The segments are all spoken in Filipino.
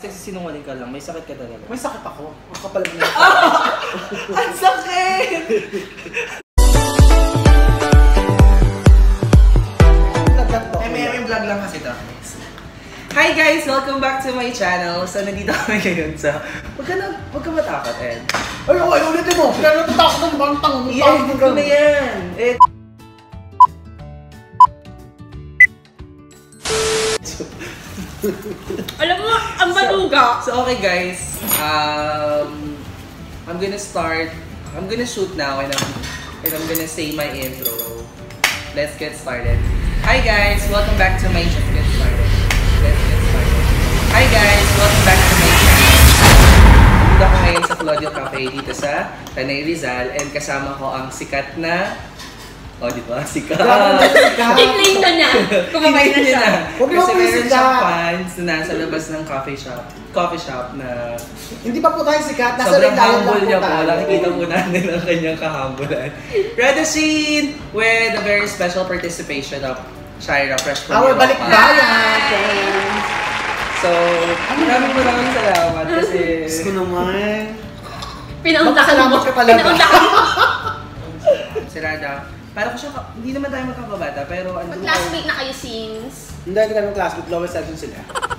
Kasi sinungaling ka lang, may sakit ka talaga. May sakit ako. Ang kapal mo na. Ang sakit! May vlog lang kasi ito. Hi guys! Welcome back to my channel. So, nandito kami ngayon sa... Huwag ka matakot, Ed. Ay, ulitin mo! Kaya natatakot ng bantang. I-edit ko na yan! Alam mo, ang baluga. So okay guys, I'm gonna shoot now and I'm gonna say my intro. Let's get started. Hi guys, welcome back to my channel. Hi guys, welcome back to my channel. Dito ako ngayon sa Claudio Cafe dito sa Tanay Rizal and kasama ko ang sikat na diba? Sikat! Kinlane na niya. Kumakain na siya. Kasi meron siyang fans na nasa labas ng coffee shop na... Hindi pa po tayo sikat. Sobrang humble niya po. Nakikita po natin ang kanyang kahambulan. Radoshin with a very special participation of Shaira Fresh from Our balikbayan! So, maraming salamat kasi... Gusto ko naman. Pinauntakan mo. Ka talaga. Si Rada. Parang siya, hindi naman tayo magkakabata, pero ano... Mag-classmate na kayo since? Hindi kami classmate, lowest section sila.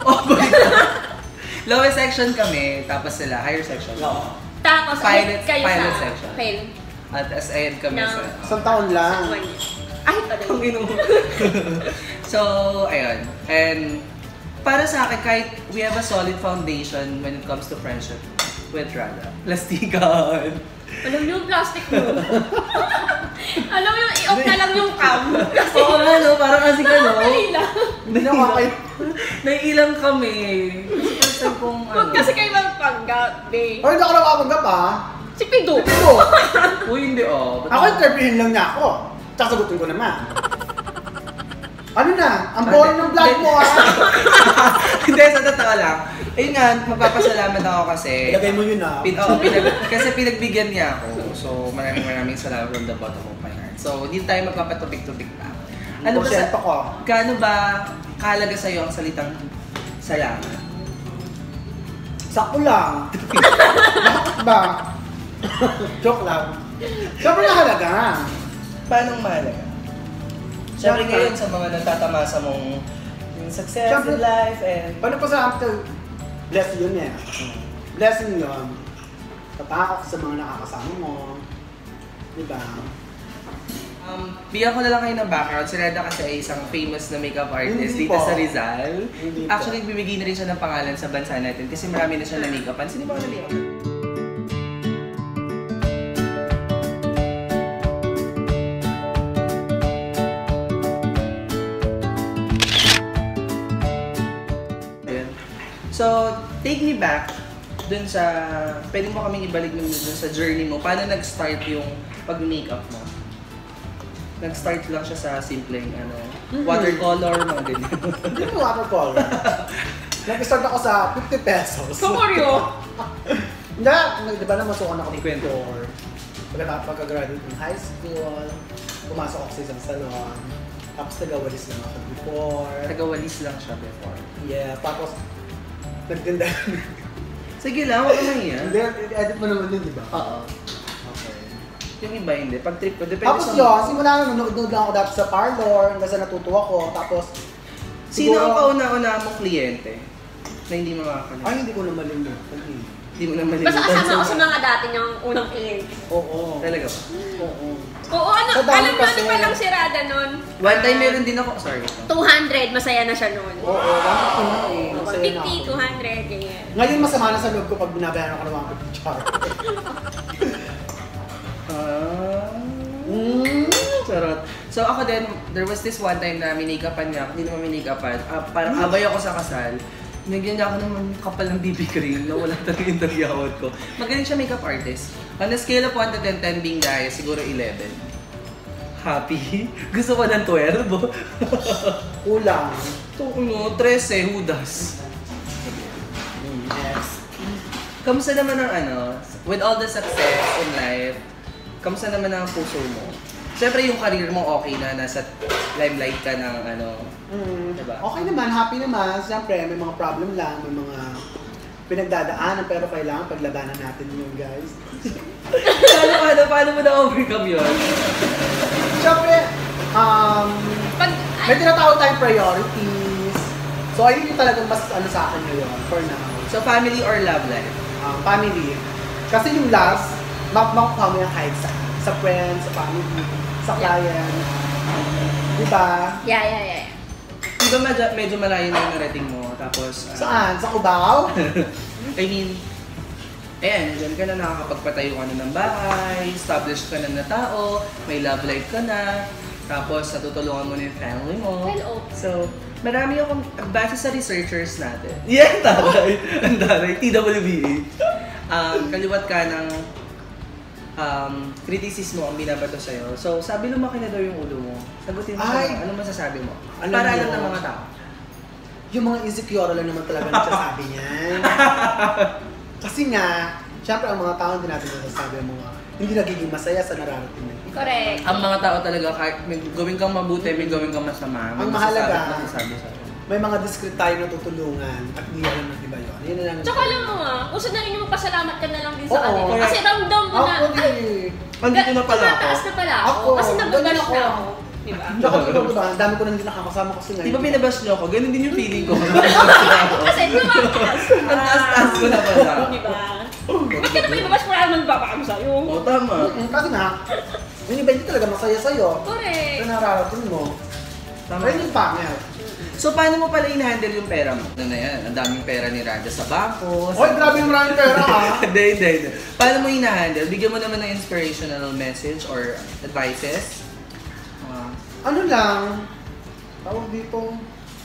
Lowest section kami, tapos sila, higher section. Oo. Tapos, Pilot kayo section. sa pen. At SIN kami sa... Isang taon lang. Ay, pala yun. So, ayun. And para sa akin, kahit we have a solid foundation when it comes to friendship with Rada. Plastikan. Alam niyo yung plastic mo. Alam mo yung i-off na lang yung cam. Kasi... Oo nga, no? Parang kasi ka, no? Hindi na kayo. Naiilang kami. Kasi first time kong Huwag kasi kayo magpanggap, babe. Ay, hindi ako nakapanggap ha. Si Pido. Uy, hindi Ako interviewin lang niya ako. Tsaka sagutin ko naman. Ano na? Ang boring ng vlog mo ha? Hindi, sa totoo lang. Ayun nga, magpapasalamat ako kasi... Ilagay mo yun ha? Kasi pinagbigyan niya ako. So, maraming salamat from the bottom of my heart. So, hindi tayo magpapatubig-tubig pa. Ano ba gaano ba kahalaga sa'yo ang salitang salamat? Sakto lang. Bakit ba? Joke lang. Siyempre nakalaga. Paano mahalaga? Siyempre ngayon sa mga nagtatamasa mong success in life and... Paano pa sa after? Bless yun eh. Blessing yun. Tatakak sa mga nakakasama mo. Diba? Bigyan ko na lang kayo ng background. Si Rada kasi ay isang famous na makeup artist dito sa Rizal. Actually, bibigyan na rin siya ng pangalan sa bansa natin kasi marami na siya na make-upan. Sino ba ka na-make-up? So, take me back dun sa, pwede mo kaming ibalik dun sa journey mo. Paano nag-start yung pag-makeup mo? Nag-start lang siya sa simpleng watercolor, mga ganyan. Hindi mo watercolor. Nag-start ako sa 50 pesos. Kumoryo! Hindi, di ba na masukan ako ni Kwento? Pagka-graduate ng high school, pumasok ako sa isang salon. Tapos tagawalis lang ako before. Tagawalis lang siya before? Yeah, tapos nagtinda. Sige lang, wala lang yan. Hindi, edit mo naman yun, di ba? Oo. Okay. Yung iba hindi, pag trip ko, depende tapos yun, simula na nanonood lang ako dati sa parlor, hanggang sa natuto ako, tapos... Sino ang kauna-una mong kliyente na hindi mo makakalimutan? Ay, hindi ko na malimutan. Hindi mo na malimutan. Basta kasama ako sa mga dati niyang unang kliyente. Oo. Talaga ba? Oo. Oo, alam mo pa lang si Rada nun. One time meron din ako, sorry. 200, masaya na siya nun. Oo, bakit ko na eh. Masaya na 50, ako. 200, ganyan. Ngayon masama na sa loob ko pag binabayaran ako ng 150 char. Charot. So ako din, there was this one time na minikapan niya, hindi naman minikapan, parang abay ako sa kasal. Nagyan niya ako naman kapal ng BB cream na wala talaga yung tagyawad ko. Magaling siya makeup artist. On a scale of 1 to 10, 10 being dahil, siguro 11. Happy? Gusto ko ng 12? Kulang. 13, hudas. Next. Kamusta naman ang with all the success in life, kamusta naman ang puso mo? Siyempre yung career mo okay na, nasa limelight ka ng diba? Okay naman, happy naman. Siyempre may mga problem lang, may mga pinagdadaanan, pero kailangan paglabanan natin yun, guys. Paano mo na-overcome yun? Siyempre, Pag, may tinatawag tayong priorities. So, ayun yung talagang mas ano sa akin ngayon, for now. So, family or love life? Family. Kasi yung last, makukuha mo yan kahit sa friends, sa family, sa client. Diba? yeah. Diba medyo malayo na yung narating mo, tapos... Saan? Sa Cubao? I mean, ayan, dyan ka na nakakapagpatayo ka na ng bahay, established ka na tao, may love life ka na, tapos natutulungan mo na yung family mo. Well, So, marami akong, base sa researchers natin. Yeah, taray! Ang taray, TWBA. Kaliwat ka ng criticismo ang binabato sa'yo. So, sabi lumaki na daw yung ulo mo. Sagutin mo siya. Anong masasabi mo? Alam Para mo, alam ng mga tao. Yung mga insecure lang naman talaga nagsasabi niyan. Kasi nga, syempre ang mga tao hindi natin nasasabi ang mga hindi nagiging masaya sa nararating nila. correct. Ang mga tao talaga, kahit may gawin kang mabuti, may gawin kang masama. Ang mahalaga, masasabi sa'yo. may mga discreet tayo na tutulungan at hindi alam ng iba yun. Yun na lang. Tsaka alam mo nga, gusto na rin yung magpasalamat ka na lang din sa Oo, kanila. correct. Kasi ramdam mo na, Ako din. Andito na pala ako. tumataas na pala ako. Ako, Kasi ganun nag-bash ako. na ako. Diba? Tsaka diba, ang dami ko nang hindi nakakasama kasi ngayon. Di ba binabash niyo ako? Ganun din yung feeling ko. Kasi tumataas. Ang taas-taas ko na pala. Diba? Ba't ka naman ibabash mo naman babakam sa'yo? Oo, tama. Kasi nga, yung iba hindi talaga masaya sa'yo. Correct. Sa nararating mo. Tama. Ayun yung pangit. So, paano mo pala in-handle yung pera mo? Ano na yan? Ang daming pera ni Raja sa bangko. Hoy, grabe yung maraming pera ha. Hindi. Paano mo in-handle? Bigyan mo naman ng inspirational message or advices? Ano lang, tawag dito,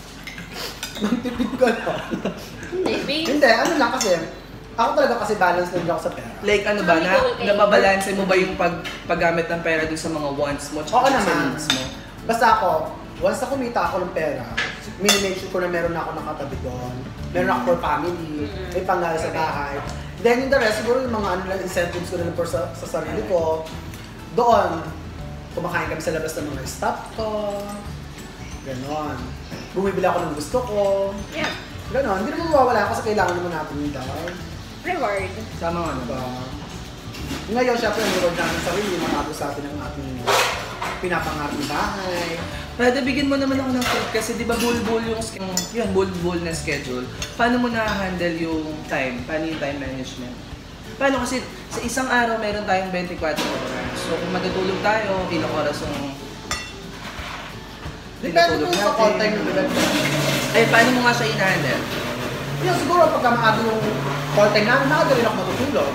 magtipid ka lang. Maybe. Hindi, ano lang kasi, ako talaga kasi balance lang ako sa pera. Like ano ba? Sabi ko, okay. Nababalanse mo ba yung paggamit ng pera dun sa mga wants mo Oo tsaka sa naman. needs mo? Basta ako, once na kumita ako ng pera, minimake sure ko na meron na ako nakatabi doon. Meron ako for family, may panggal sa bahay. Then yung the rest, siguro yung mga ano lang, incentives ko na lang sa sarili ko. Doon, kumakain kami sa labas ng mga staff ko. Ganon. Bumibili ako ng gusto ko. Yeah. Ganon. Hindi naman mawawala kasi kailangan naman natin yung down. Reward. Sama nga Diba? ba? Ngayon, syempre, ang reward namin sa sarili, matapos sa atin ang ating pinapangarap ng bahay. Pwede bigyan mo naman ako ng tip kasi di ba bulbul yung bulbul na schedule. Paano mo na-handle yung time? Paano yung time management? Paano kasi sa isang araw meron tayong 24 oras. So kung matutulog tayo, ilang oras yung Depende po sa call time ng event. Ay, paano mo nga siya in-handle? Yun, siguro pagka maaga yung call time namin, maaga rin ako matutulog.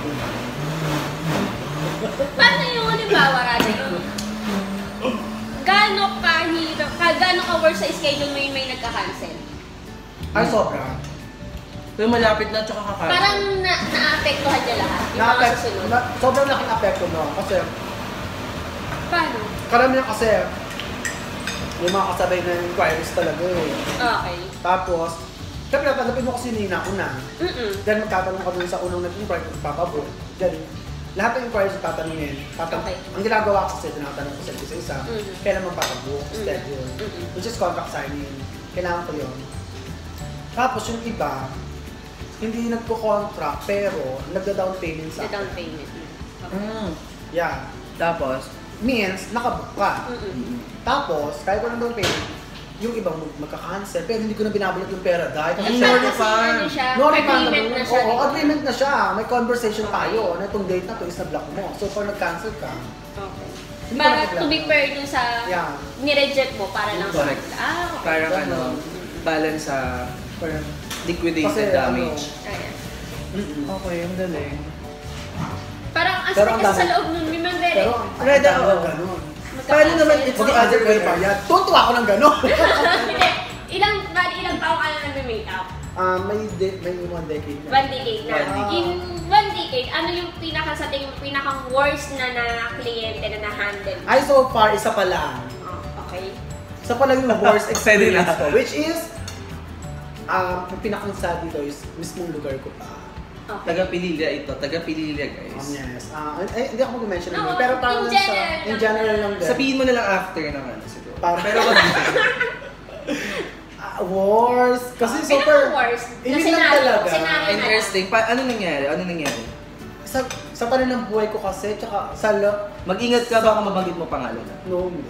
Paano yung halimbawa, Rada, yung gaano ka-work sa schedule mo yung may nagka-cancel? Ay, sobra. Pero malapit na tsaka kakain. Parang na-apektuhan niya lahat, yung mga susunod. Sobrang laking apekto no. Kasi, Paano? karamihan kasi, yung mga kasabay na inquiries talaga eh. Okay. Tapos, syempre natanggapin mo kasi nina una. Mm-mm. Then magtatanong ka dun sa unang nag-inquire kung papabook. Then, lahat ng inquiries tatanungin. Okay. Ang ginagawa ko kasi, tinatanong ko sa isa-isa, kailan magpapabook, schedule, which is contract signing. Kailangan ko yun. Tapos yung iba, hindi nagko-contract pero nagda-down payment sa The down payment. Okay. Yeah. Tapos, Means, nakabook ka. Tapos, kahit ko ng down payment, yung ibang magka-cancel, pero hindi ko na binabalot yung pera dahil At Mm. saka No kasi refund. ano siya, no refund agreement na siya. Oo, agreement na siya. May conversation tayo na itong date na to is na-block mo. So, pag nag-cancel ka, Okay. Hindi ko Para na to be fair dun sa yeah. nireject mo para lang sa Correct. okay. parang Ganun. balance sa Parang, liquidated Kasi, damage. Ayan. Okay, ang galing. Parang ang Pero sakit ang kasi sa dami- loob nun, may mga pero, Reda, ang oo. ganun. Paano naman it's the other way pa around? yan. Tutuwa ako ng ganun. Hindi. Ilang taong ka na nag-makeup? May 1 decade na. 1 decade na. Ah. In 1 decade, ano yung sa tingin mo, pinakang worst na kliyente na na-handle? Ay, so far, isa pa lang. Oh, okay. Isa pa lang yung worst Pwede na. experience ko. Which is, yung pinakang sad dito is mismong lugar ko pa. Okay. Taga-Pililya ito. Taga-Pililya, guys. Yes. Hindi ako mag-mention No, ng pero parang in sa, general in general lang din. Sabihin mo na lang after ng ano siguro. Pero worst. Kasi super, Pinaka-worst na hindi lang talaga. scenario In na your worst thing, ano nangyari? Sa tanan ng buhay ko kasi, tsaka sa Mag-ingat ka baka mabanggit mo pangalan na. no, hindi.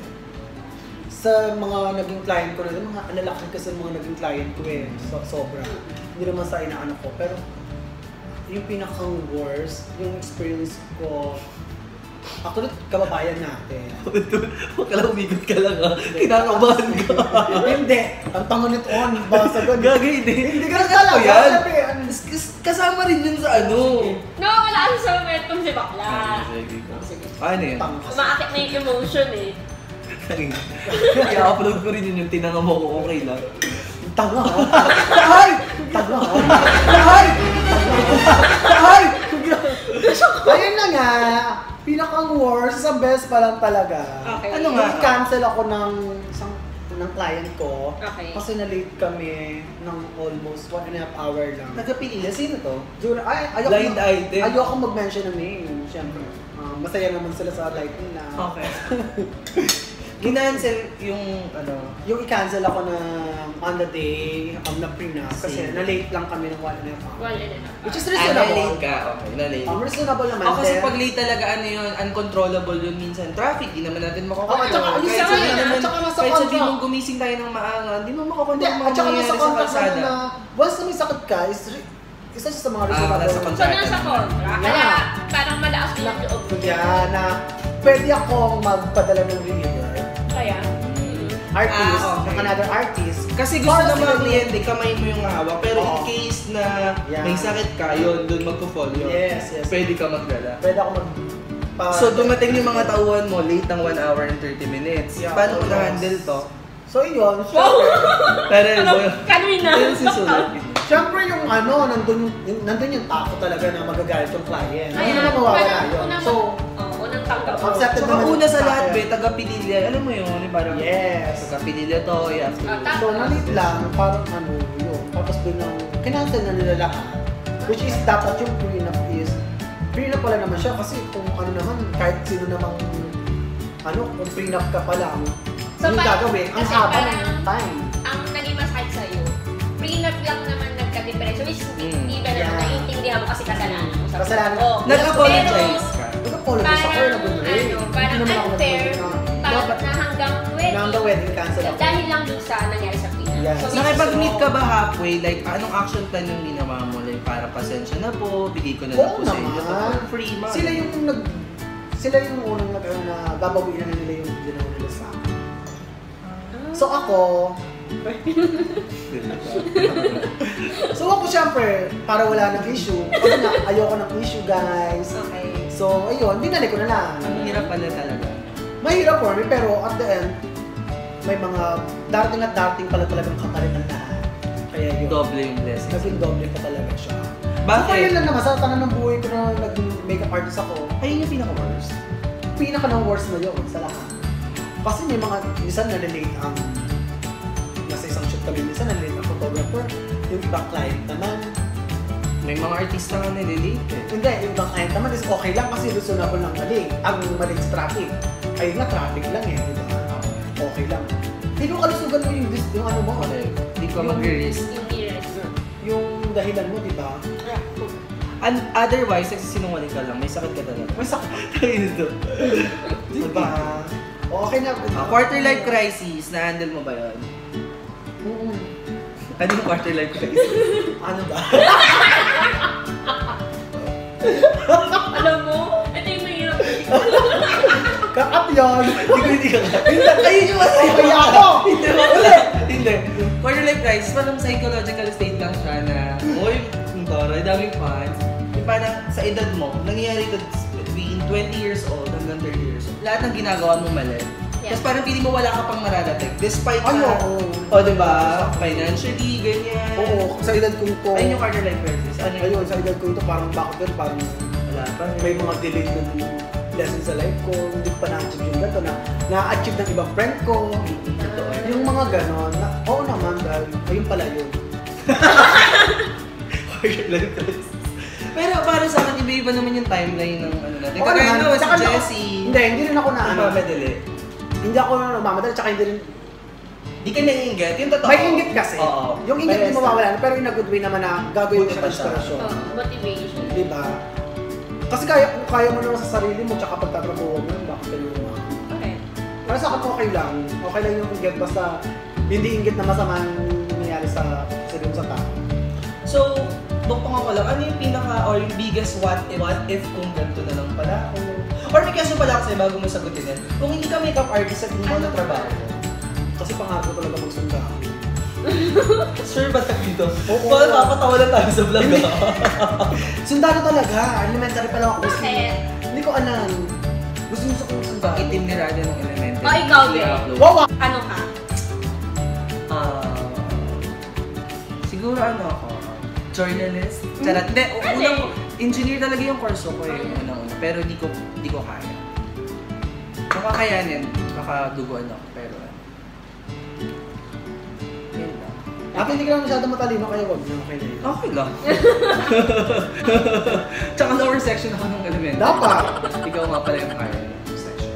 Sa mga naging client ko na, mga alalaki kasi mga naging client ko eh, sobra. Hindi naman sa inaano ko, pero yung pinakang worst, yung experience ko, actually, kababayan natin. Huwag ka lang umigot ka lang ha. Kinakabahan ka. Hindi, ang tanga nito, basa ko. Gagay, hindi ka talaga yan. Kasama rin yun sa ano. Nawawala kasi sa momentum si bakla. Sige. Ano yun? Umaakit na yung emotion eh. I-upload ko rin yun yung tinanga mo ko, okay lang. Tanga ha? Ay! Tanga ha? Ay! Ay! Ayun na nga! Pinakang worst, sa best pa lang talaga. Okay. Ano nga? I-cancel ako ng client ko. Okay. Kasi na-late kami ng almost 1.5 hour lang. Nagkapilila, sino to? Blind item. Ayoko mag-mention ng name, syempre. Masaya naman sila sa life nila. Okay. Ginancel yung ano? Yung i-cancel ako na on the day na prenup kasi na-late lang kami ng 1.5 hour. Which is reasonable. Na-late ka, okay. Na-late. Reasonable naman. Kasi pag late talaga ano yun, uncontrollable yun minsan. Traffic, di naman natin makokontrol. At saka nasa kahit sabihin contract. mong gumising tayo ng maaga, di mo makokontrol Hindi, mga at saka mangyayari nasa sa contract kalsada. na once na may sakit ka, isa siya sa mga reasonable. nasa So, contract. nasa kontra. Kaya parang malakas din yung loob ko. Yan, na pwede akong magpadala ng reliever. Kaya? Artist, okay. ng another artist. Kasi gusto Para ng mga sila- kliyente, kamay mo yung hawak. Pero in Oo. case na Yeah. may sakit ka, yun, doon magpo-fall yun. Yes. Pwede ka magdala. Pwede ako So dumating yung mga tauhan mo, late ng 1 hour and 30 minutes. Yeah, Paano mo almost. na-handle to? So yun, syempre, Pero Kanina. yun susunod. syempre yung nandun yung tako talaga na magagalit yung client. Hindi Ayan, naman mawawala parang yun. unang- So, unang tanggap mo. accepted Saka naman una sa sa lahat, akin. taga-pililya. Alam mo yun, parang Yes. taga-pililya to, you have to. So, nalit lang, parang yun. Tapos bilang, kinancel na nila lahat. Which is, dapat yung prenup pala naman siya kasi kung ano naman, kahit sino namang, kung prenup ka pa lang, So, yung gagawin, ang kasi haba parang- ng time. Ang naging masakit sa'yo, prenup lang naman nagka-difference. Which hindi ba naman Yeah. naiintindihan mo kasi kasalanan mo sa Kasalanan. Oo. Nag-apologize ka. Nag-apologize ako, Parang, nag-break. parang Hindi naman ako unfair, nag-break. parang Dapat na hanggang wedding. na hanggang wedding cancel ako. Dahil lang dun sa nangyari sa prenup. Yes. So, Nakipag-meet ka ba halfway? Like, anong action plan yung ginawa mo? Like, para pasensya na po, bigay ko na lang Oo po sa inyo. naman. For free, man. Sila yung unang na babawiin na nila yung ginawa nila sa akin. So ako, syempre, para wala ng issue, kasi nga, ayoko ng issue guys. Okay. So ayun, dinali ko na lang. Ang hirap pala talaga. Mahirap for me, pero at the end, may mga darating at darating pala talagang kapalit ng lahat. Kaya yun, Doble yung blessings. naging doble pa talaga siya. Bakit? So ayun lang naman, sa tanong ng buhay ko na naging makeup artist ako, Ayun yung pinaka-worst. pinaka ng worst na yun sa lahat. Kasi may mga, minsan na-relate ang, nasa isang shoot kami, minsan na-relate ang photographer, yung ibang client naman. May mga artista nga nililate eh. Hindi, yung ibang client naman is okay lang kasi reasonable lang mali. Ang mali is traffic. Ayun nga, traffic lang eh, di ba? Okay lang. Hindi mo kalusugan mo yung ano mo, Hindi ko mag-risk. Yung peers. yung dahilan mo, di ba? And otherwise, sinungaling ka lang, may sakit ka talaga. May sakit. Tayo nito. Di ba? Okay na. Quarter life crisis, na-handle mo ba yun? Mm. Ano yung quarter life crisis? Ano ba? Alam mo, ito yung mahirap. Kakat yun! Hindi ka Ayun yung masaya kaya ako! Hindi. Quarter life crisis, parang psychological state lang siya na, oy, yung toro, daming fans. Yung parang sa edad mo, nangyayari ito between 20 years old hanggang 30 years old. Lahat ng ginagawa mo mali. Yeah. Tapos parang pili mo wala ka pang mararating. Despite Ano? na, o diba, financially, ganyan. Oo, sa edad ko ito. Ayun yung quarter life crisis. Ano yun? Ayun, sa edad ko ito, parang bakit yun, parang Wala pa. may mga delayed na lesson sa life ko, hindi ko pa na-achieve yung gato, na-achieve ng ibang friend ko. Yung mga ganon, oo naman, dahil ayun pala yun. Quarter life crisis. Pero para sa akin, iba-iba naman yung timeline ng ano natin. Oo Kagaya naman, no, si tsaka Jessie. Hindi rin ako na ano. Nagmamadali. Hindi ako namamadali, tsaka hindi rin, Di ka naiinggit, yung totoo. May inggit kasi. Oo. Yung inggit Pero di mawawala, pero in a good way naman na gagawin mo siya inspirasyon. Motivation. Diba? Kasi kaya mo naman sa sarili mo, tsaka pagtatrabaho mo, bakit kayo naman? Okay. Para sa akin okay lang. Okay lang yung inggit, basta hindi inggit na masama yung nangyayari sa sarili mo sa tao. So, duktong ako lang, ano yung pinaka or yung biggest what if kung ganito na lang pala ako? Or may question pala ako sa'yo bago mo sagutin yan. Kung hindi ka makeup artist at hindi mo na trabaho, Kasi pangarap ko talaga magsunda. sure ba tayo dito? Oo. Baka napatawa na tayo sa vlog. Sundalo talaga. Elementary pa lang ako. Bakit? Hindi ko alam. Gusto ko magsunda. Bakit team ni Rada ng elementary? Oh, ikaw, Be. Wow! Ano ka? Siguro ano ako? Journalist? Charot. Hindi, unang engineer talaga yung course ko eh. Unang-una. Pero di ko kaya. Kung kakayanin, makaduguan ako. Pero yun lang. Ako hindi ka lang masyado matalino kaya wag na okay na yun. Okay lang. Tsaka lower section ako ng elementary. Dapat! Ikaw nga pala yung higher section.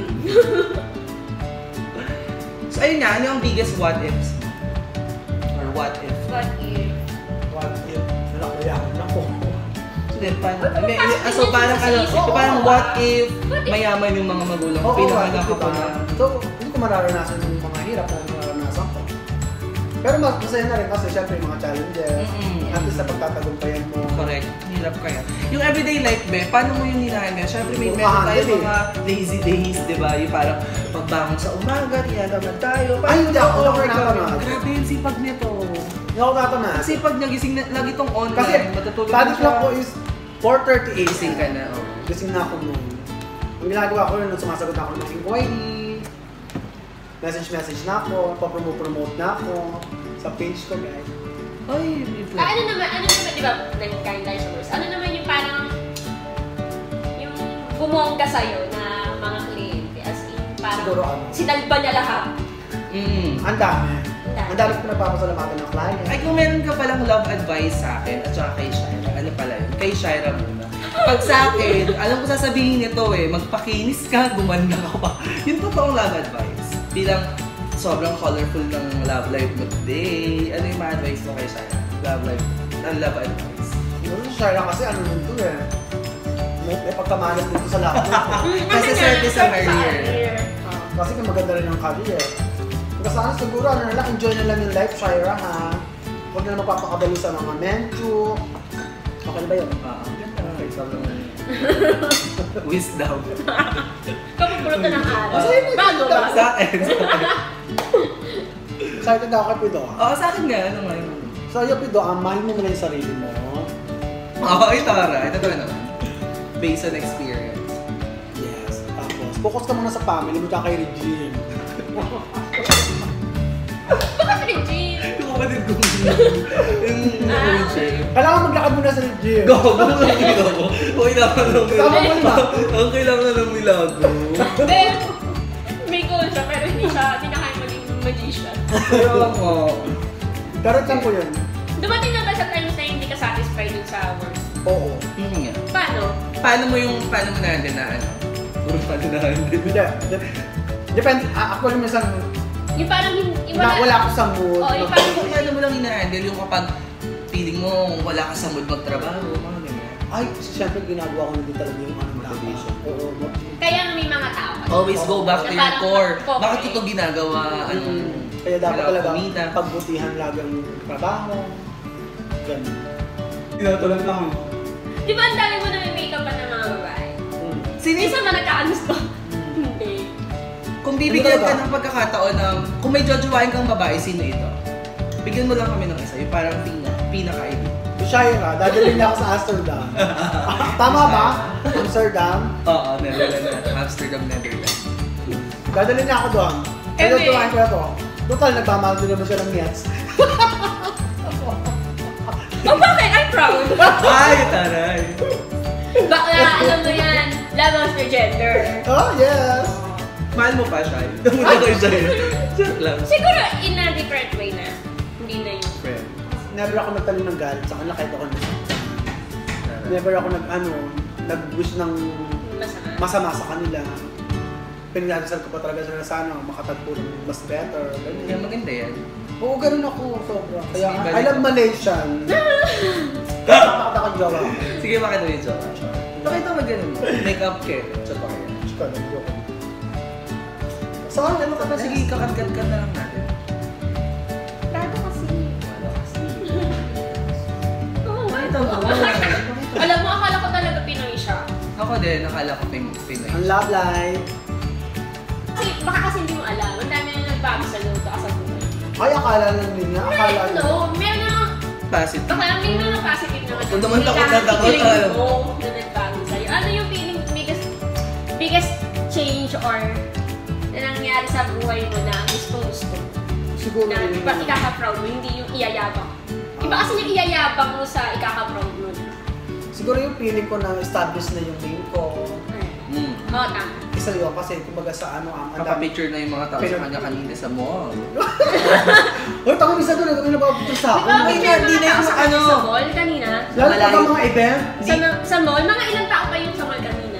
So ayun nga, ano yung biggest what ifs? Or what if? What if? What if? Nakayahan ako. So then, so parang ano, parang what if mayaman yung mga magulang? Oo, Pinanganak ako na. So, hindi ko mararanasan yung mga hirap na mararanasan ko. Pero masaya na rin kasi syempre yung mga challenges. At least sa pagtatagumpayan mo. Correct. Hirap kaya. Yung everyday life, be, paano mo yung hinahanap? Syempre may Yung meron tayo mahandle, mga lazy days, di ba? Yung parang pagbangon sa umaga, tinatamad tayo. Ay, hindi ako overcome. natatamad. Grabe yung sipag nito. Hindi ako tatamad. Sipag niya, gising na, lagi tong online. Kasi matutulog body na clock ko is 4:38. gising ka na. Oh. Gising na ako noon. Ang ginagawa ko nung sumasagot ako ng inquiry, message na ako, papromote na ako sa page ko, guys. Ay, Ano naman, di ba, nagkain tayo sa words. Ano naman yung parang, yung bumongga sa'yo na mga kliyente, as in, parang, Siguro ano? sinalba niya lahat. Ang dami. Ang dami ko nagpapasalamatan ng client. Ay, kung meron ka palang love advice sa akin at saka kay Shaira, ano pala yun? Kay Shaira muna. Pag sa akin, alam ko sasabihin nito eh, magpakinis ka, gumanda ka pa. Yung totoong love advice. Bilang sobrang colorful ng love life mo today. Ano yung ma-advice mo kay Shaira? Love advice. Siguro si Shaira kasi ano nun to eh. May pagkamalas dito sa lahat. Kasi service sa career. Kasi kung maganda rin ang career. Kasi sana siguro ano na lang, enjoy na lang yung life, Shaira ha. Huwag na magpapakabalo sa mga mentu. Okay na ba yun? Okay, sobrang wisdom. Kapupulot na ng araw. Bago ba? Sa akin. Excited ako kay Pido. Oo, sa akin nga. Ano nga yun? So yung Pido, mahal mo na yung sarili mo. Oo, ito Ara. Ito naman. Based on experience. Yes. Tapos, focus ka muna sa family mo tsaka kay Regine. Bakit Regine? Yung kapatid ko. Kailangan maglakad muna sa Regine. Go! Okay lang alam nila. Tama mo ba? Ang kailangan alam nila go. Then, may goal siya, pero hindi na kaya maging magician. Pero ako. Pero saan ko yun? Dumating na ba sa times na hindi ka satisfied dun sa work? Oo. Nga. Paano? Paano mo na-handle na ano? Puro paano na-handle? Hindi. Depende. Actually, minsan, Yung parang hindi, wala ako sa mood. Oo, yung parang Paano mo lang ina-handle yung kapag feeling mo wala ka sa mood magtrabaho, mga ganyan. Ay, siyempre ginagawa ko na din talaga yung Motivation. Oo. Kaya may mga tao. Always go back to Na your parang core. focus. Bakit ito ginagawa? Ano? Kaya dapat Kailangan talaga kumita. pagbutihan lagi ang trabaho. Ganun. Tinatulang lang. Di ba ang dami mo na may makeup pa ng mga babae? Sino Isa ba nagkakagusto? Hindi. Kung bibigyan Ano ka ba? ng pagkakataon na kung may jojowain kang babae, sino ito? Bigyan mo lang kami ng isa, yung parang pinaka-idea. Si Shaira, dadalhin niya ako sa Amsterdam. Tama ba? Amsterdam? Oo, Netherlands. Amsterdam, Netherlands. Dadalhin niya ako doon. Pero tuwain ko na to. Total, nagmamahal din naman siya ng Nets. Oh, bakit? I'm proud. Ay, taray! Bakla, alam mo yan. Love after gender. Oh, yes! Mahal mo pa siya. Namunta kayo siya. Joke lang. Siguro in a different way na. Hindi na yung Friend. Never ako nagtanong ng galit sa kanila kahit ako Never ako nag-wish ng masama. masama sa kanila. pinagdadasal ko pa talaga sila na sana makatagpo ng mas better. Kaya Ganun. maganda yan. Oo, ganun ako, sobra. Kaya, Sige, I love Malaysian. Kaya nakakata kang jowa. Sige, bakit mo yung joke? Bakit mo ganun? Make-up ka. Chat pa kaya. Chika lang, joke. Saan ano ka pa? Sige, kakat-kat na lang natin. Prado kasi. Wala kasi. Oo nga. Bakit ako? Alam mo, akala ko talaga Pinoy siya. Ako din, nakala ko Pinoy. Ang love life. Kasi baka kasi hindi mo alam. Ang dami na nagbago sa luto sa buhay. Ay, akala lang din niya. Akala Meron, no? Meron namang, Positive. baka may mga positive naman. Kung naman takot na takot, Feeling alam. mo na nagbago sa'yo. Ano yung feeling biggest change or na nangyari sa buhay mo na gusto? Siguro Na yun. pag ikaka-proud mo, hindi yung iyayabang. Iba kasi yung iyayabang mo sa ikaka-proud mo. Siguro yung feeling ko na established na yung name ko. Mm. Oo, tama. Isa yun kasi kumbaga sa ano, ang dami. Kapapicture na yung mga tao sa kanya kanina sa mall. Uy, tango isa doon, ano ba picture sa Di akin? ba, Hindi may na, mga hindi na tao yung sa ano. sa mall kanina? Lalo pag ang mga event, Sa mall, mga ilang tao pa yung sa mall kanina?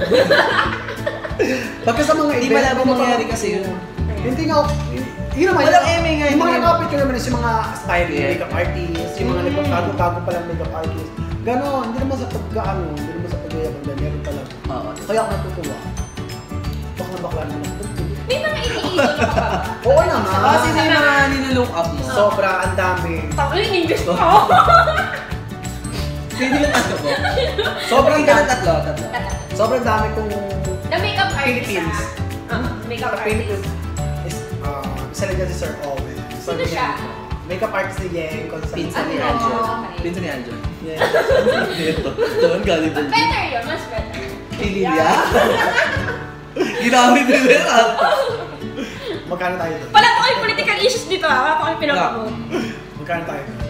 pagka sa mga Hindi event, malabang ano, mangyari kasi yun. Hindi nga, yun naman. Walang eme nga, Yung mga hindi. nakapicture naman is yung mga aspiring Yeah. makeup artists, yung mga nagbago-bago pa lang makeup artists. Ganon, hindi naman sa pag-ano, hindi naman sa pag-ayabang na meron talaga. Oo. Kaya ako natutuwa. Baka na bakla naman. May mga iniidolo ka ba? Oo naman. Kasi yung mga nilook up mo. Sobra, ang dami. Tango yung English ko. Sino yung ano mo? Sobrang Hindi ka na dami. tatlo. Sobrang dami kong The makeup artist. Philippines. Makeup sa artist. Philippines is, isa lang dyan si Sir Owen. Sino siya? Makeup artist ni Yeng. Pinsan ni Ano? Angel. Okay. Pinsan ni Angel. Yeah. Ito. Doon galing doon. Better yun, mas better. Lilia. Ginamit mo yun ah. Magkano tayo doon? Wala pa kayong political issues dito ha. Wala pa kayong pinag-mo. Magkano tayo doon?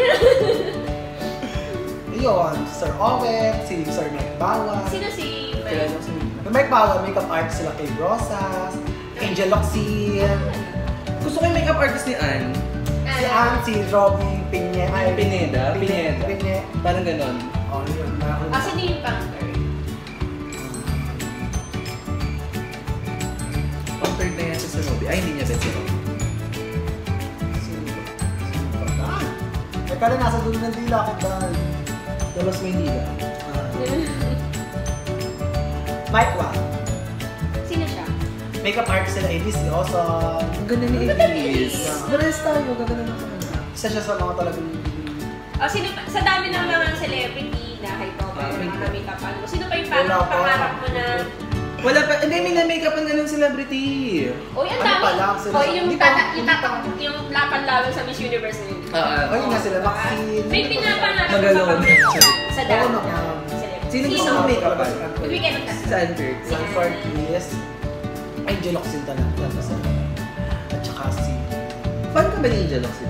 Ayun, Sir Owen, si Sir Mike Bawa. Sino si Kailan Mel? ako Yung Mike Bawa, makeup artist sila kay Rosas, Angel Locsin, Gusto ko yung makeup artist ni Anne. si Ann, si Robbie Pinye. Ay, Pineda. Pinye. Parang ganon. Oh, yun. Sino yung pang-third? Pang-third na yan siya sa Robby. Ay, hindi niya bet si Robby. Teka lang, nasa dulo ng dila ako ba? Labas mo hindi ka. Mike Wang. Sino siya? Makeup artist sila, ABC Awesome. Ang ganda ni Elise. Pares tayo. Gaganda na sa kanya. Isa siya sa mga talagang... Sino pa, sa dami ng mga celebrity na high profile, mga makeup ano. Sino pa yung Wala pa. pangarap mo na Wala pa. Hindi, may na-makeupan nga ng celebrity. Uy, ang Ano dami. pa lang sila Uy, sa- yung hindi pa- yung lapan-laban sa Miss Universe na yun. Ay, nga sila, Maxine. May pinapangarap Magalon. sa dami. Oo naman. Celebrity. Sino gusto mo makeup? Ibigay ng tas. Sa Anford. Si Sanford is Angel Locsin talaga. At saka si... Fan ka ba ni Angel Locsin?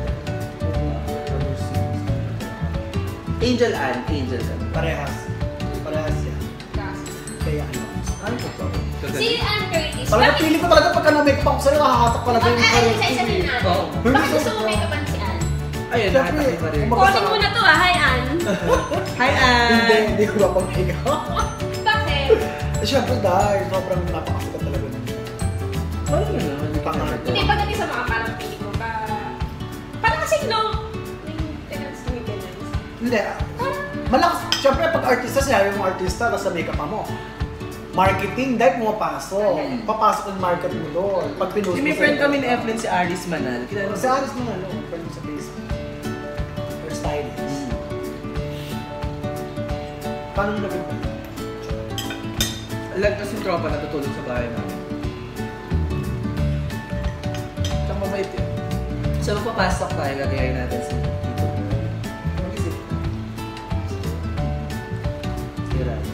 Angel Ann. Angel Ann. Parehas. Parehas yan. Kaya ano. Ano ko to? Si Ann Curtis. Talaga feeling ko talaga pagka na-make pa ako sa'yo, nakahatak talaga yung career Isa-isa ko din eh. Ann. Oo. Bakit gusto mo make upan si Ann? Ayun, Siyempre, nakatake pa rin. kumbaga- Kunin mo na to Hi Ann. Hi, Ann! Hindi ko ba pag-make Bakit? Siyempre dahil sobrang napakasikat talaga nun. Parang ano, hindi pa nga. Hindi, pagdating sa mga parang piling mo ba? Parang kasi no, maintenance. Hindi. Malakas. Siyempre pag artista, sinabi mong artista, nasa makeup pa mo. Marketing, dahil pumapasok. Papasok yung market mo doon. Pag pinost May mo friend sa- kami ni Efren, si Aris Manal. Kilala mo Si Aris mo ano, friend mo sa Facebook. Or stylist. Paano mo naging friend? Lagpas yung tropa natutulog sa bahay namin. Tsaka mabait yun. So, papasok tayo, gagayain natin si Tito. Mag-isip ka. Si Raya.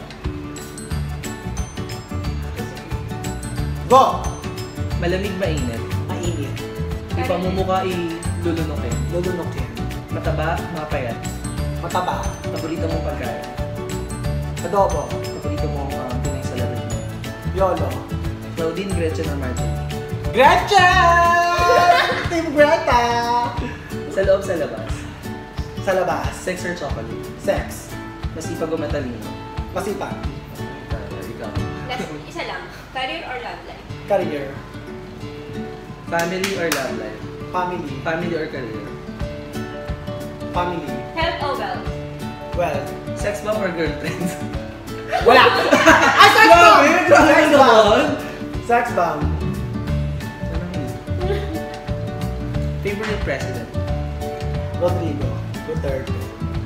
Go! Malamig mainit. Mainit. Ipamumukha ilulunukin. Lulunok yan. Mataba, mapayat. Mataba. Paborito mong pagkain. Adobo. Paborito mong Pinay celebrity. Yolo. Claudine, Gretchen, or Marjorie. Gretchen! Team Greta! Sa loob, sa labas. Sa labas. Sex or chocolate? Sex. Masipag o matalino? Masipag. Ikaw. Last, isa lang. Career or love life? Career. Family or love life? Family. Family or career? Family. Health or wealth? Well, Sex bomb or girlfriend? wala! Ay, sex bomb! Sex bomb! naman! Sex bomb. Favorite president? Rodrigo Duterte.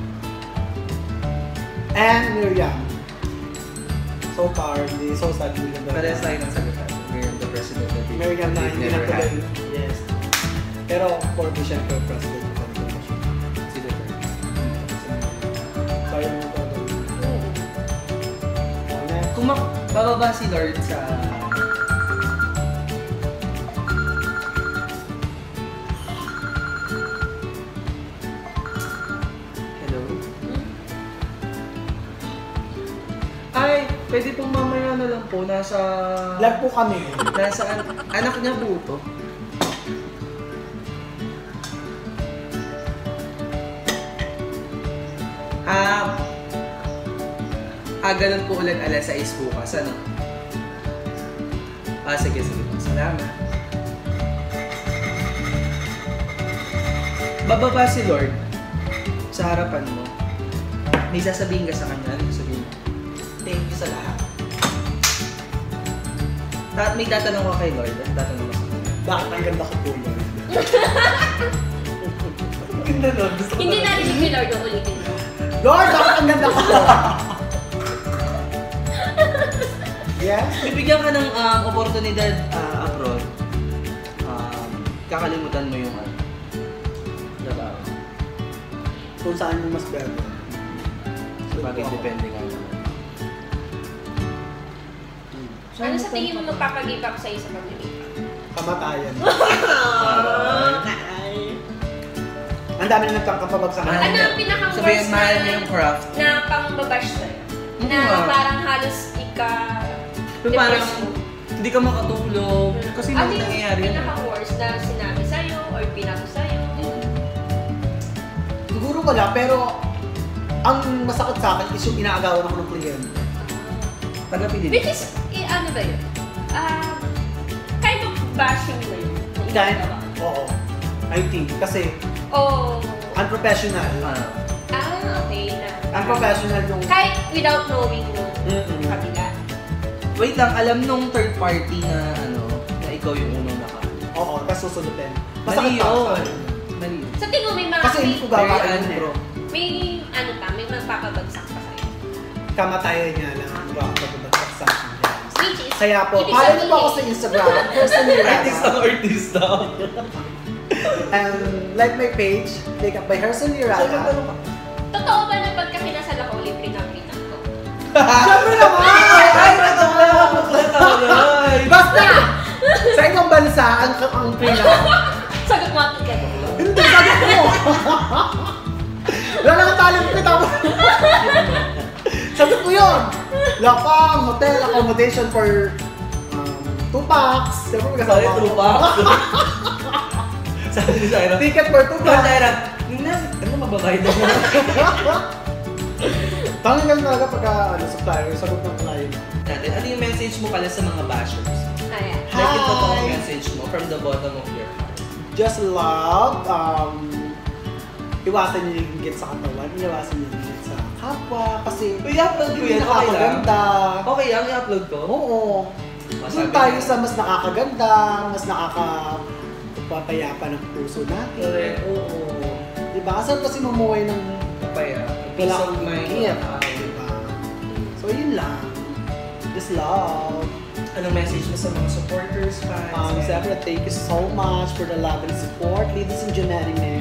And Miriam. So far, hindi so sad hindi na Parehas tayo ng sagutan. Miriam the president that we Miriam na hindi na never had. tuloy. Yes. Pero for me, syempre, president ko. Si Duterte. Sorry mo ko. Kung bababa si Lord sa... Hello? Ay, pwede pong mamaya na lang po. Nasa... Vlog po kami. Nasa anak niya buto. Ganun po ulit alas 6 bukas, ano? Sige. Salamat. Bababa si Lord sa harapan mo. May sasabihin ka sa kanya. Ano sabihin mo? Thank you sa lahat. May tatanong ko kay Lord. Ano tatanong mo sa kanya? Bakit ang ganda ko po yun? Ganda nun. Hindi narinig ni Lord yung ulitin mo. Lord, bakit ang ganda ko po? Yes? Bibigyan ka ng oportunidad abroad. Kakalimutan mo yung ano. Diba? Kung saan yung mas better. Bakit depende ka naman. Ano sa tingin mo magpapag-give up sa'yo sa pag-ibig? Kamatayan. Ang dami na nagkakapabagsakan. Ano ang pinaka-worst Sabihin, mahal mo yung craft. na pang-babash sa'yo? Na Oo. parang halos Pero parang hindi ka makatulog. Kasi ano hindi nangyayari yung yun. pinaka-worst na sinabi sa'yo or pinako sa'yo? Siguro wala, pero ang masakit sa akin is yung inaagawan ako ng kliyente. Tagapilin. Which is, ano ba yun? Kind of bashing na yun. na Kahit, ginagawa. oo. I think. Kasi, Oh. unprofessional. Okay na. Unprofessional yung... Kahit without knowing yung Mm-mm. kabila. Wait lang, alam nung third party na ano, na ikaw yung unang naka. Oo, tapos susundutin. Mali Masakit pa yun. sa akin. Mali yun. Sa tingin mo may mga... Kasi hindi ko Very gagawin yun unpro. May ano pa, may magpapabagsak pa sa'yo. Kamatayan niya lang ang makakapagbatak sa akin. Which is, Kaya po, ibig follow niyo po ako sa sabihin- Instagram, Kirsten Lirata. Artista. And like my page, take up by Kirsten Lirata. Totoo ba na pagka kinasal ako, libre ng pinang ko? Siyempre naman! Basta! Sa ibang bansa, ang pinaka. Sagot mo ating ka. Hindi, sagot mo! Wala nang talent ko, tapos. Sagot mo yun! Lapang, hotel, accommodation for 2 packs. Siyempre may kasama ako. Sabi ni Zaira. Ticket for 2 packs. Zaira, ano mababayad ako? Tangan lang talaga pagka supplier, sagot ng client. Natin, ano yung message mo pala sa mga bashers? Ayan. Like yung totoong Hi! message mo from the bottom of your heart. Just love, iwasan niyo yung higit sa katawan, iwasan niyo yung higit sa kapwa, kasi I-upload ko hindi yan, okay lang. nakakaganda. Okay lang, i-upload ko? Oo. Doon tayo sa mas nakakaganda, mas nakakapapayapa ng puso natin. Correct, oo. Diba? Saan kasi mamuhay ng Papaya. Peace of mind. Yeah. Diba? So yun lang. Just love. Anong message mo sa mga supporters, fans? Siyempre, thank you so much for the love and support. Ladies and gentlemen.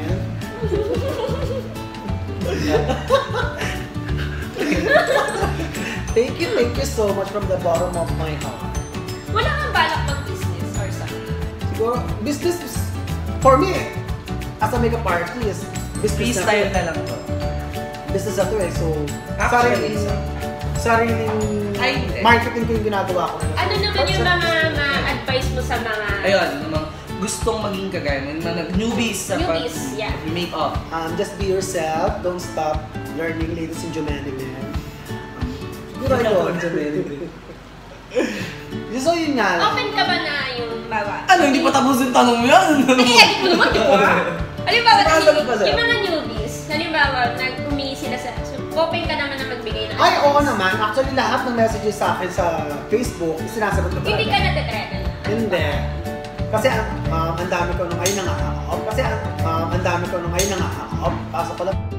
Thank you so much from the bottom of my heart. Wala kang balak mag-business or something. Siguro, business is, for me, as a makeup artist, business Freestyle na lang to. Business na to eh. So, Actually, sariling Ay, hindi. marketing ko yung ginagawa ko. Ano naman yung mga ma-advise mo sa mga... Ayun, yung mga gustong maging kagaya mo, yung mga newbies sa Newbies, yeah. make-up. Just be yourself. Don't stop learning, ladies and gentlemen. Siguro yun. So yun nga lang. Open ka ba na yung bawa? Ano, hindi pa tapos yung tanong mo yan? I-edit mo naman, di ba? Halimbawa, Sasagot pa siya. yung mga newbies, halimbawa, nag-humingi sila sa... So, open ka naman na magbigay ng Ay, oo naman. Actually, lahat ng messages sa akin sa Facebook, sinasagot ko Hindi ka natitreten. Hindi. Kasi ang dami ko nung ay nangakakop. Kasi ang dami ko nung ay nangakakop. Pasok ko lang.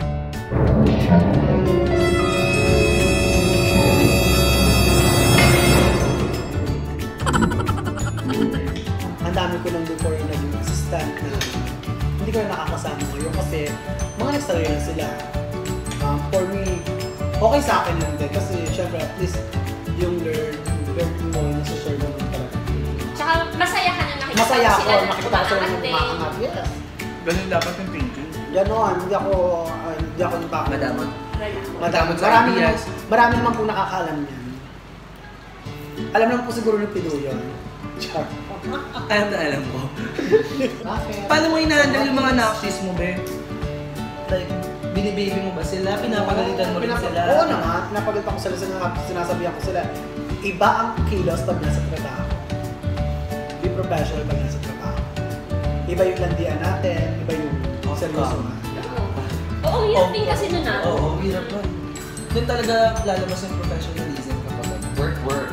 Ang dami ko nung before yung naging assistant na hindi ko na nakakasama ngayon kasi mga nagsaray na sila. For me, okay sa akin yun din kasi syempre at least yung learn mo yung nasa-share naman talaga. Tsaka masaya ka na nakikita Masaya ako, sila na makikita ko sila umaangat ng din. umaangat. Yes. Ganun dapat yung thinking. Ganon, hindi ako yung baka. Madamot. Madamot. Marami yan. Marami naman po nakakaalam yan. Alam naman po siguro ng Pido yun. Char. Alam na alam ko. Bakit? Paano mo inahandle yung mga nakshis mo, be? Like, binibaby mo ba sila? Pinapagalitan mo rin sila? Oo naman, pinapagalitan ko sila, sinasabihan ko sila. Iba ang kilos pag nasa trabaho. Be professional pag nasa trabaho. Iba yung landian natin, iba yung seryosohan. Oo, hirap din kasi nun ah. Oo, hirap nun. Doon talaga lalabas yung professionalism kapag work.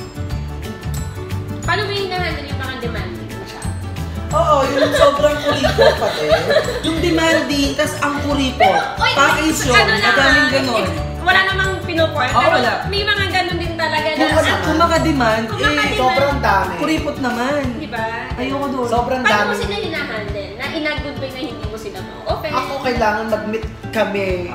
Paano mo yung nahandle yung mga demanding masyado? Oo, yung sobrang kuripot pati. Yung demanding, tas ang kuripot. Oy, Package yun, madaming ganon. Wala namang pinuport, Oo, pero wala. may mga ganon din talaga na. Kung ano, Kung maka-demand, Sobrang dami. kuripot naman. Diba? Ayoko doon. Sobrang Paano mo dami. sila hinahandle? Na in-good way na hindi mo sila ma-open? Ako kailangan mag-meet kami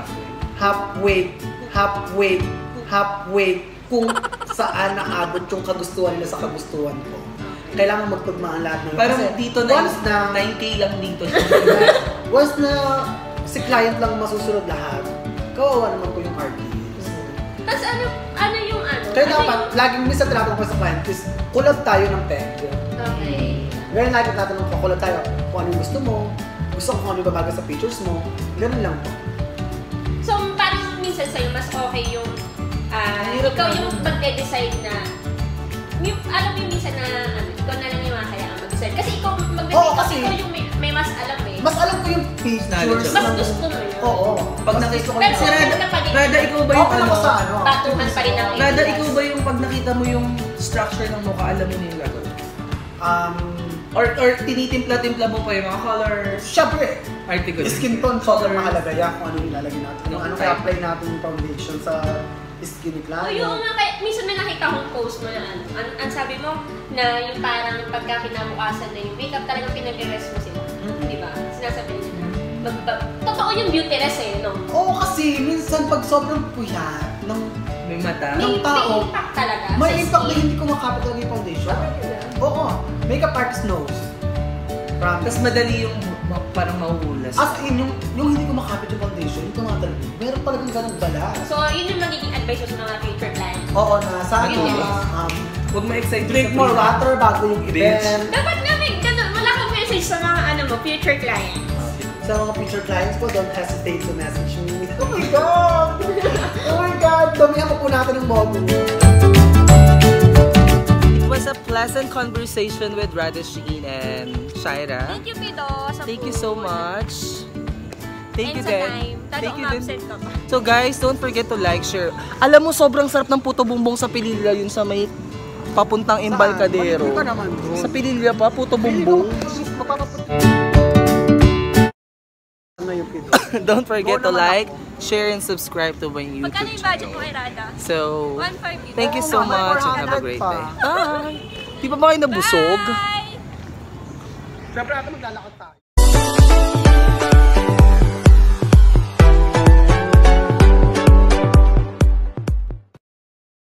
halfway kung saan naabot yung kagustuhan nila sa kagustuhan ko. Kailangan magtugmaan lahat ng Parang kasi dito once na 9K lang dito. once na si client lang masusunod lahat, kawawa naman ko yung artist. Tapos ano yung ano? Kaya Ano dapat, laging minsan tinatanong ko sa client is, kulab tayo ng peg. Okay. Ngayon lagi tatanong ko, kulab tayo kung ano yung gusto mo, gusto ko kung ano yung babaga sa pictures mo, ganun lang po. So, parang minsan sa'yo, mas okay yung ikaw yung mag-decide na alam mo yung minsan na ikaw na lang yung hayaan mag-decide. Kasi ikaw kasi ikaw yung may mas alam eh. Mas alam ko yung pictures. Mas gusto mo yun. Oo. Pag Mas nakita gusto ko Pero yung- kung Rada, ka pa din, Rada, ikaw ba yung Okay lang ako sa ano? batuhan pa rin ang Rada, ideas. ikaw ba yung pag nakita mo yung structure ng mukha, alam mo na yung gagawin? Um, Or tinitimpla-timpla mo pa yung mga colors, Siyempre, article. skin tone sobrang mahalaga yan kung ano yung ilalagay natin. Kung ano Type. i-apply natin yung foundation sa skin ni O client. yung nga, minsan may nakita akong post mo na ang sabi mo na yung parang pagka kinabukasan na yung makeup talagang pinag-rest mo sila. Di ba? Sinasabi nila. Totoo yung beauty rest eh, no? Oo, kasi minsan pag sobrang puyat ng May mata. Ng tao, may impact talaga may sa impact na skin. hindi ko makapit talaga yung foundation. Talaga? Oo, makeup artist knows. Tapos Promise. madali yung parang mahuhulas. As in, yung hindi ko makapit yung foundation, ito nga talaga. Meron talagang ganang balas. So, yun yung magiging advice mo sa mga future clients. Oo, na sana Yes. Huwag ma-excite drink more water bago yung Bitch. event. Dapat nga may ganun, wala kang message sa mga future clients. Sa mga future clients ko, don't hesitate to message me. Oh my God! Oh my God! Damihan po natin ng module. It was a pleasant conversation with Radish Sheen and Shaira. Thank you, Pido, sa Thank you food. so much. Thank And you sa din. time. Thank you din. absent ka pa. So guys, don't forget to like, share. Alam mo, sobrang sarap ng puto bumbong sa Pililla yun sa may papuntang Embarcadero. Saan? Bakit naman doon? Sa Pililla pa, puto bumbong. Ano yung pito? Don't forget to Go naman like, share, and subscribe to my YouTube Magkano yung budget mo channel. kay Rada? So, 150. thank you so Oo, much and may have a 400 great pa. day. Bye! Di pa ba kayo nabusog? Bye! Siyempre natin maglalakad tayo.